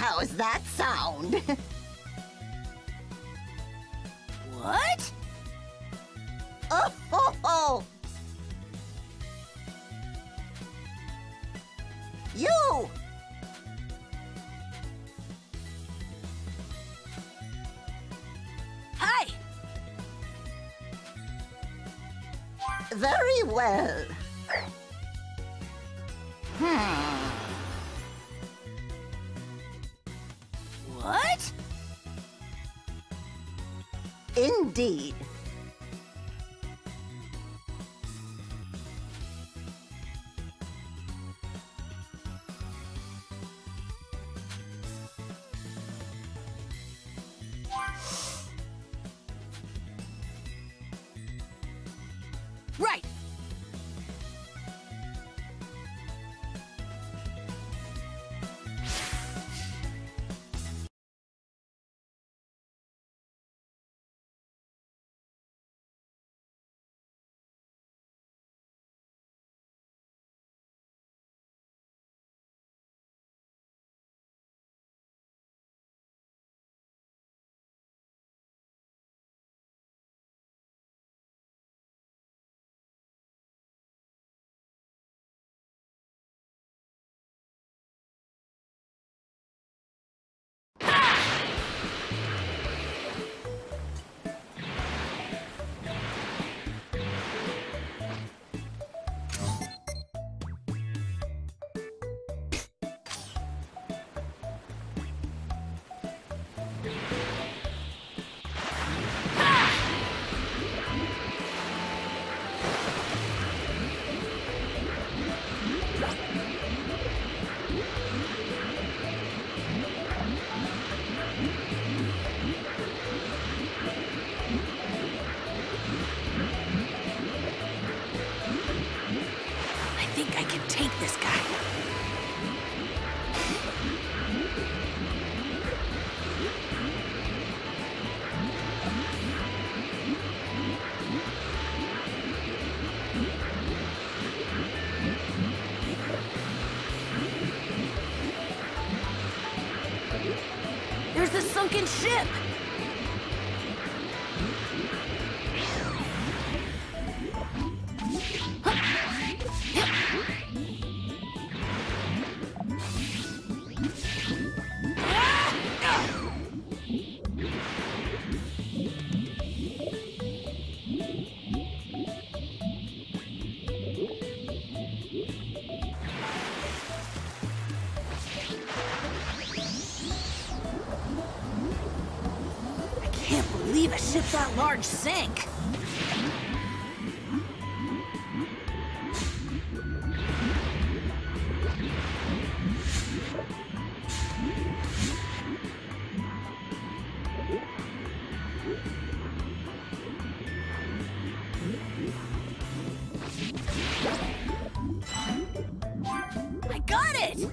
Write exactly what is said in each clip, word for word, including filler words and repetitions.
How's that sound? What? Oh ho ho! You! Hi! Very well. Hmm. What? Indeed. Right! I think I can take this guy. There's the sunken ship! I can't believe a ship that large sank. I got it!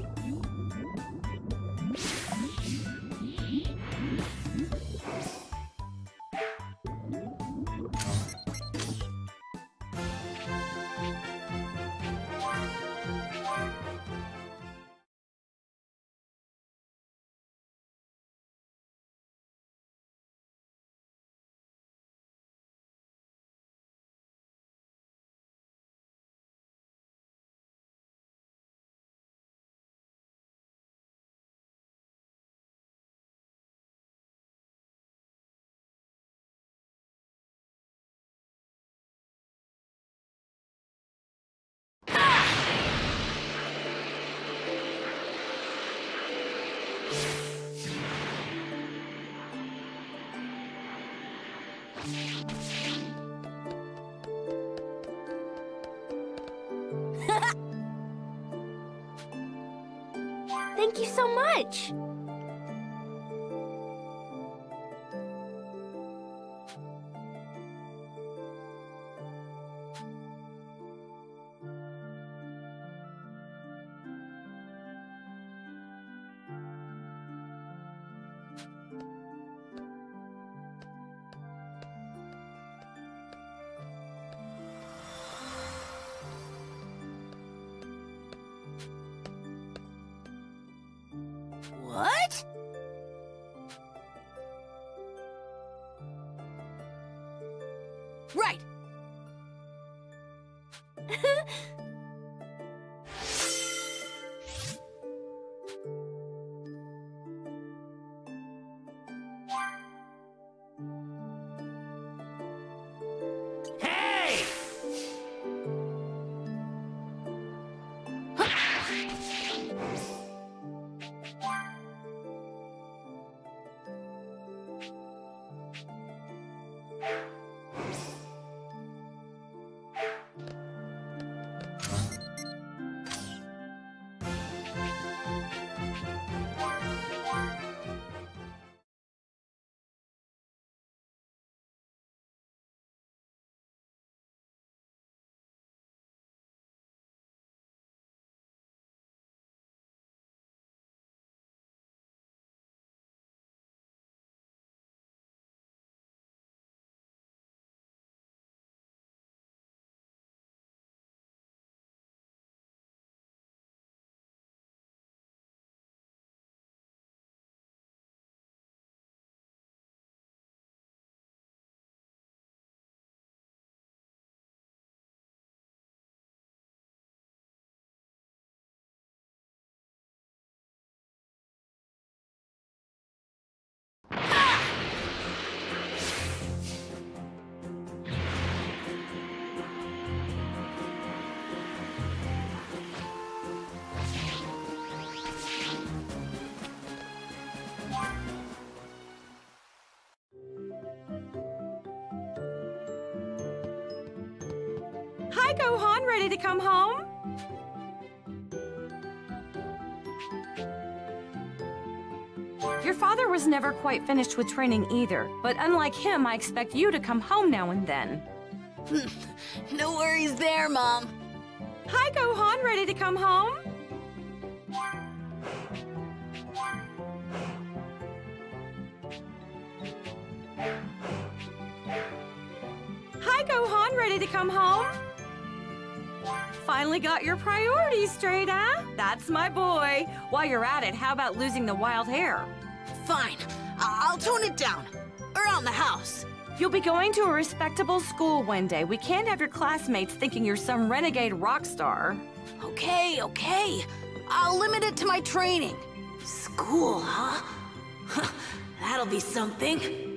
Thank you so much. What? Right! Hey! Hi, Gohan, ready to come home? Your father was never quite finished with training either, but unlike him, I expect you to come home now and then. No worries there, Mom. Hi, Gohan, ready to come home? Hi, Gohan, ready to come home? Finally got your priorities straight, huh? That's my boy. While you're at it, how about losing the wild hair? Fine. I- I'll tone it down. Around the house. You'll be going to a respectable school one day. We can't have your classmates thinking you're some renegade rock star. Okay, okay. I'll limit it to my training. School, huh? That'll be something.